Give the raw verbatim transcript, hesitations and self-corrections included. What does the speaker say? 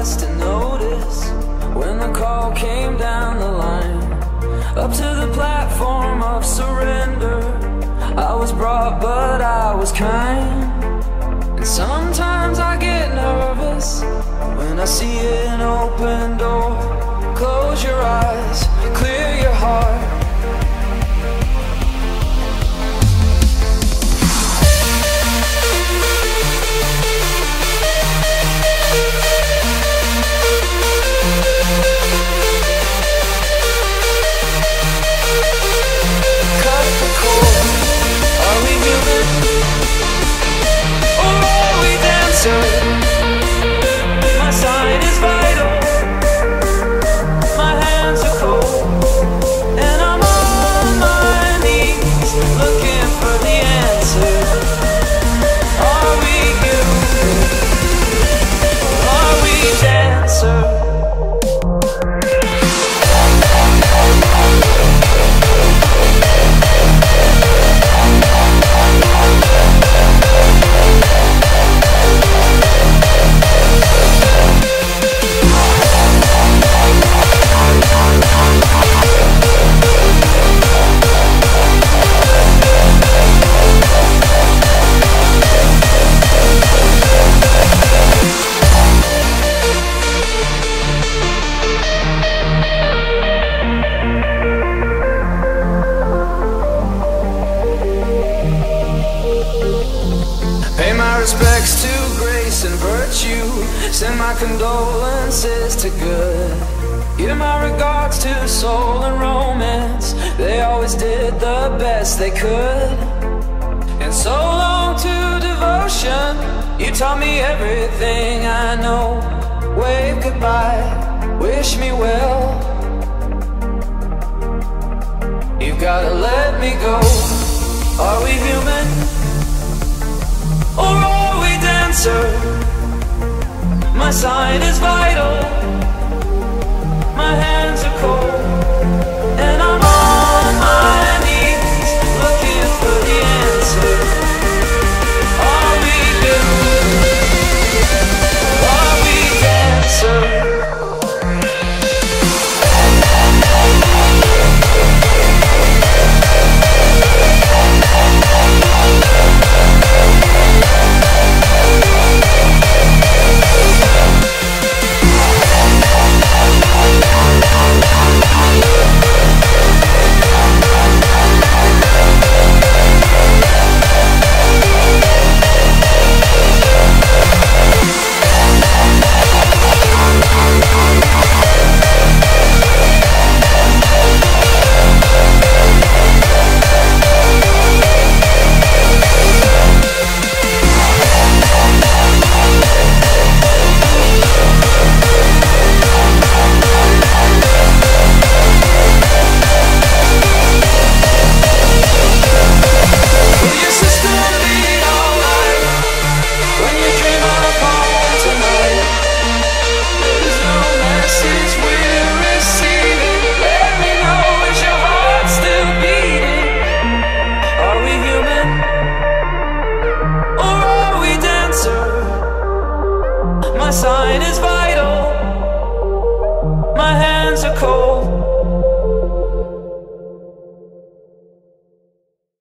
last to notice when the call came down the line, up to the platform of surrender. I was brought, but I was kind. And sometimes I get nervous when I see an open door. Close your eyes, clear your heart. Cut the cord. Are we human? Or are we dancers? My sign is vital. My hands are cold, and I'm on my knees looking for the answer. Are we human? Are we dancers? Pay my respects to grace and virtue. Send my condolences to good. Give my regards to soul and romance. They always did the best they could. And so long to devotion. You taught me everything I know. Wave goodbye, wish me well. You gotta let me go. Are we human? Or are we dancer? My sign is vital. My hands are cold, and I'm on my knees looking for the answer. Are we human? Are we dancer? My sign is vital. My hands are cold.